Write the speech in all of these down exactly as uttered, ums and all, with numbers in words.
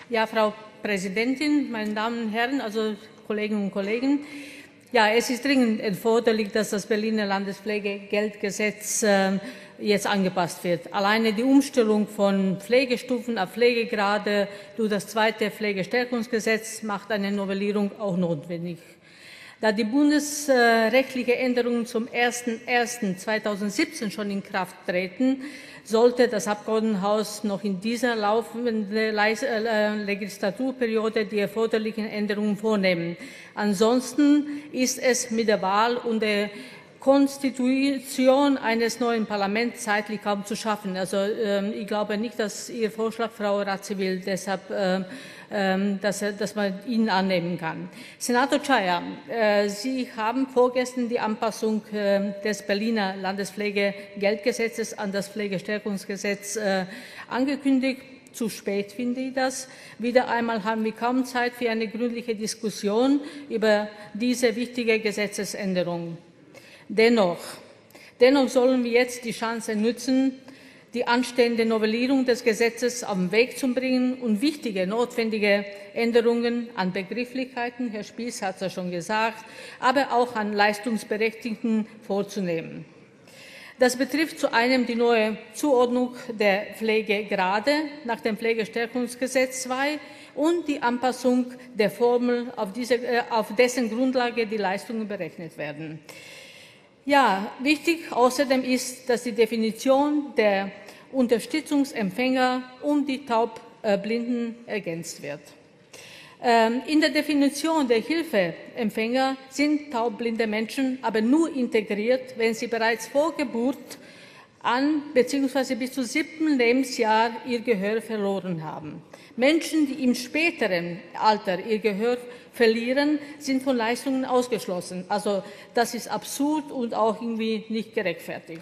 Ja, Frau Präsidentin, meine Damen und Herren, also Kolleginnen und Kollegen. Ja, es ist dringend erforderlich, dass das Berliner Landespflegegeldgesetz äh, jetzt angepasst wird. Alleine die Umstellung von Pflegestufen auf Pflegegrade durch das zweite Pflegestärkungsgesetz macht eine Novellierung auch notwendig. Da die bundesrechtliche Änderungen zum ersten ersten zweitausendsiebzehn schon in Kraft treten, sollte das Abgeordnetenhaus noch in dieser laufenden Legislaturperiode die erforderlichen Änderungen vornehmen. Ansonsten ist es mit der Wahl und der Konstitution eines neuen Parlaments zeitlich kaum zu schaffen. Also äh, ich glaube nicht, dass Ihr Vorschlag, Frau Radziwiłł, deshalb äh, Dass, dass man ihn annehmen kann. Senator Czaja, äh, Sie haben vorgestern die Anpassung äh, des Berliner Landespflegegeldgesetzes an das Pflegestärkungsgesetz äh, angekündigt. Zu spät finde ich das. Wieder einmal haben wir kaum Zeit für eine gründliche Diskussion über diese wichtige Gesetzesänderung. Dennoch, dennoch sollen wir jetzt die Chance nutzen, die anstehende Novellierung des Gesetzes auf den Weg zu bringen und wichtige, notwendige Änderungen an Begrifflichkeiten, Herr Spieß hat es ja schon gesagt, aber auch an Leistungsberechtigten vorzunehmen. Das betrifft zu einem die neue Zuordnung der Pflegegrade nach dem Pflegestärkungsgesetz zwei und die Anpassung der Formel, auf, diese, äh, auf dessen Grundlage die Leistungen berechnet werden. Ja, wichtig außerdem ist, dass die Definition der Unterstützungsempfänger um die Taubblinden ergänzt wird. In der Definition der Hilfeempfänger sind taubblinde Menschen aber nur integriert, wenn sie bereits vor Geburt an bzw. bis zum siebten Lebensjahr ihr Gehör verloren haben. Menschen, die im späteren Alter ihr Gehör verlieren, sind von Leistungen ausgeschlossen. Also das ist absurd und auch irgendwie nicht gerechtfertigt.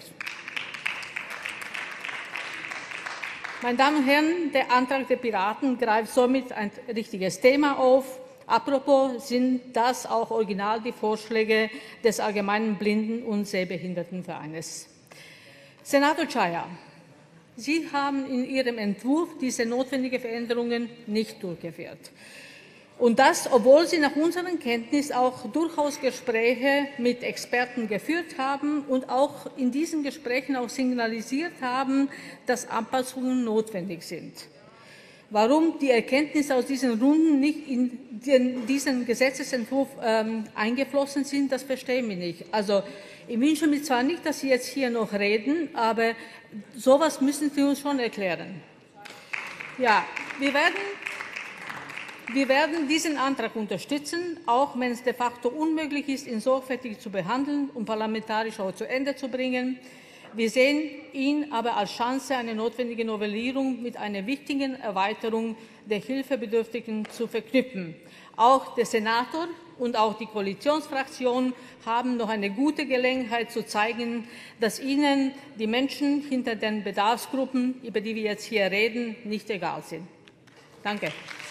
Meine Damen und Herren, der Antrag der Piraten greift somit ein richtiges Thema auf. Apropos sind das auch original die Vorschläge des Allgemeinen Blinden- und Sehbehindertenvereines. Senator Czaja, Sie haben in Ihrem Entwurf diese notwendigen Veränderungen nicht durchgeführt. Und das, obwohl Sie nach unserer Kenntnis auch durchaus Gespräche mit Experten geführt haben und auch in diesen Gesprächen auch signalisiert haben, dass Anpassungen notwendig sind. Warum die Erkenntnisse aus diesen Runden nicht in den, diesen Gesetzesentwurf ähm, eingeflossen sind, das verstehen wir nicht. Also ich wünsche mir zwar nicht, dass Sie jetzt hier noch reden, aber sowas müssen Sie uns schon erklären. Ja, wir werden, wir werden diesen Antrag unterstützen, auch wenn es de facto unmöglich ist, ihn sorgfältig zu behandeln und parlamentarisch auch zu Ende zu bringen. Wir sehen ihn aber als Chance, eine notwendige Novellierung mit einer wichtigen Erweiterung der Hilfebedürftigen zu verknüpfen. Auch der Senator und auch die Koalitionsfraktion haben noch eine gute Gelegenheit zu zeigen, dass ihnen die Menschen hinter den Bedarfsgruppen, über die wir jetzt hier reden, nicht egal sind. Danke.